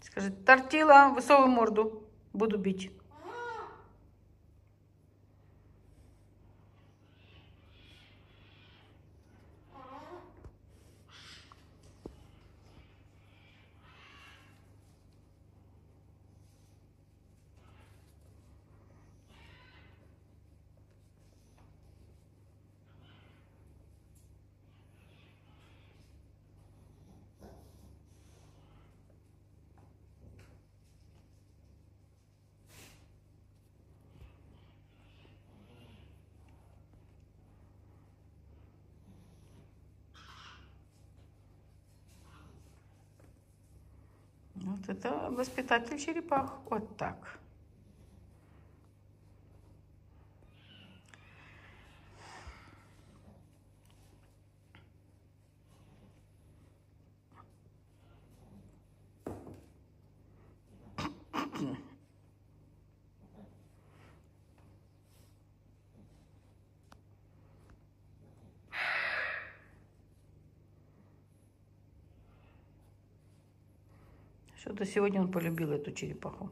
Скажи, Тортила, высовывай морду. Буду бить. Вот это воспитатель черепах. Вот так. Что-то сегодня он полюбил эту черепаху.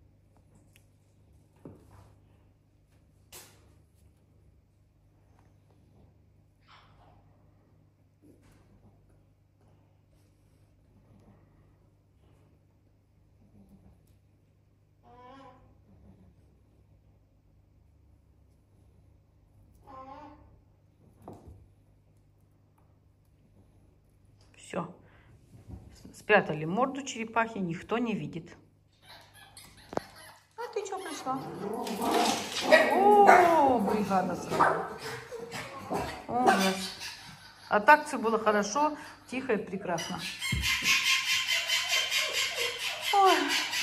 Все. Спрятали морду черепахи, никто не видит. А ты что пришла? О, бригада сразу. Ужас. А так все было хорошо, тихо и прекрасно. Ой.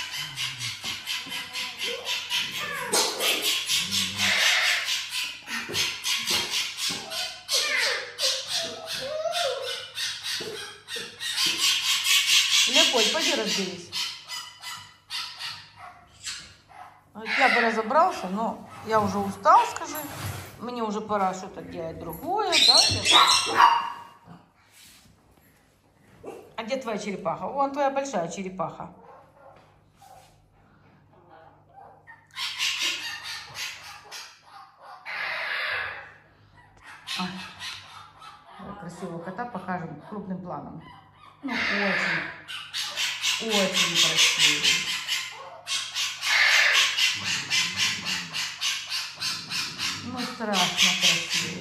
Леопольд, пойди разберись. Я бы разобрался, но я уже устал, скажи. Мне уже пора что-то делать другое, да? А где твоя черепаха? Вон твоя большая черепаха. Красивого кота покажем крупным планом. Ну, очень красивый. Ну, страшно красивый.